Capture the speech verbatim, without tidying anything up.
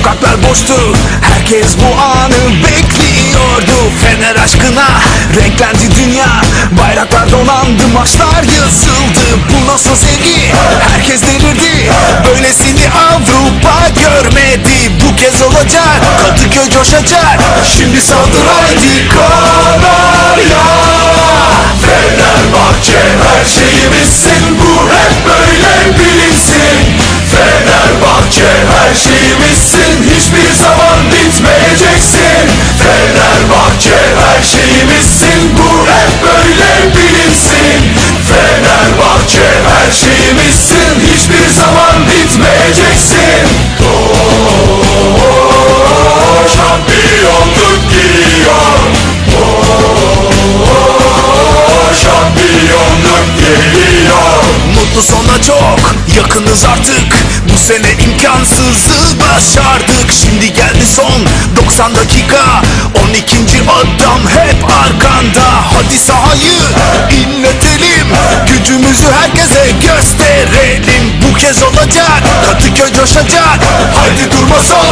Sokaklar boştu, herkes bu anı bekliyordu. Fener aşkına renklendi dünya, bayraklar donandı, maçlar yazıldı. Bu nasıl sevgi, herkes delirdi, böylesini Avrupa görmedi. Bu kez olacak, Kadıköy coşacak, şimdi saldır haydi Kanarya. Fenerbahçe her şeyimizsin, bu hep böyle bilinsin. Fenerbahçe her şeyimizsin, hiçbir zaman bitmeyeceksin. Fenerbahçe her şeyimizsin, bu hep böyle bilinsin. Fenerbahçe her şeyimizsin, hiçbir zaman bitmeyeceksin. Oo, şampiyonluk geliyor. Oo, şampiyonluk geliyor. Mutlu sona çok yakınız artık, bu sene imkansızı başardık. Şimdi geldi son doksan dakika, on ikinci adam hep arkanda. Hadi sahayı inletelim, gücümüzü herkese gösterelim. Bu kez olacak, Kadıköy coşacak, haydi durma son